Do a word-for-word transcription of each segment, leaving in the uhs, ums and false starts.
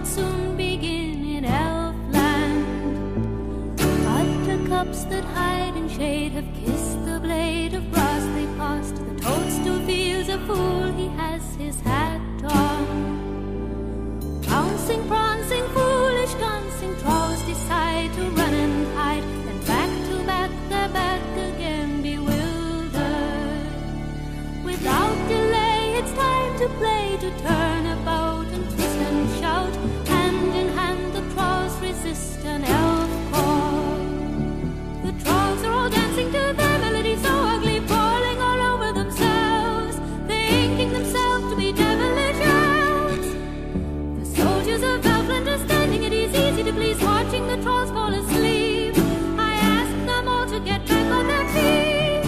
would soon begin in Elfland. Buttercups that hide in shade have kissed the blade of grass they passed. The toad still feels a fool, he has his hat on. Bouncing, prancing, foolish dancing, trolls decide to run and hide. Then back to back, they're back again, bewildered. Without delay, it's time to play, to turn about and twist and shout. Hand in hand, the trolls resist an elf call. The trolls are all dancing to their melody so ugly, falling all over themselves, thinking themselves to be devilish elves. The soldiers of Elfland are standing at ease, easy to please, watching the trolls fall asleep. I ask them all to get back on their feet.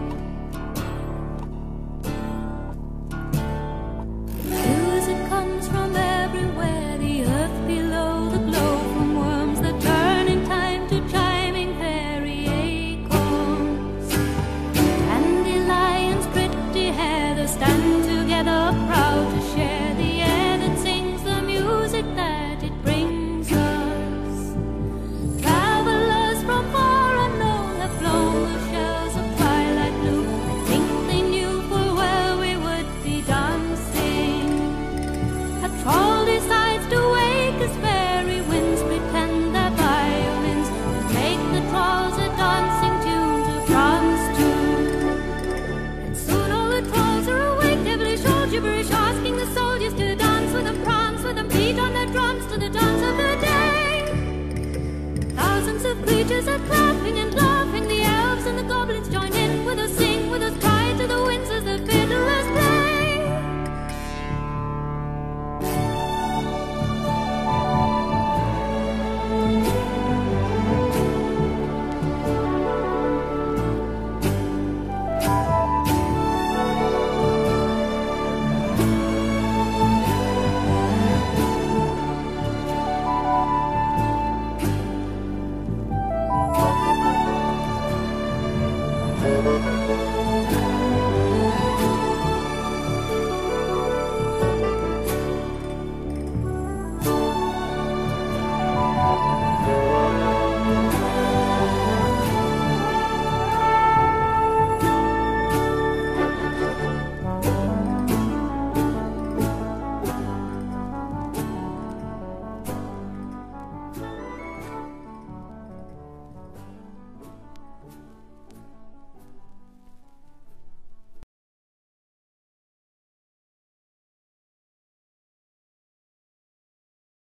Music comes from everywhere, the earth below, the glow from worms that turn in time to chiming fairy acorns. Dandelions, pretty hair, they stand together proud to share the air that sings the music that it brings us. Travelers from far unknown have blown the shells of twilight blue. I think they knew full well we would be dancing. A troll decides to wake as fairy winds pretend they're violins and make the trolls a dancing tune to dance to. And soon all the trolls are awake, devilish all gibberish, asking the soldiers to dance with them, prance with them, beat on their drums to the dance of the day. Thousands of creatures are clapping and laughing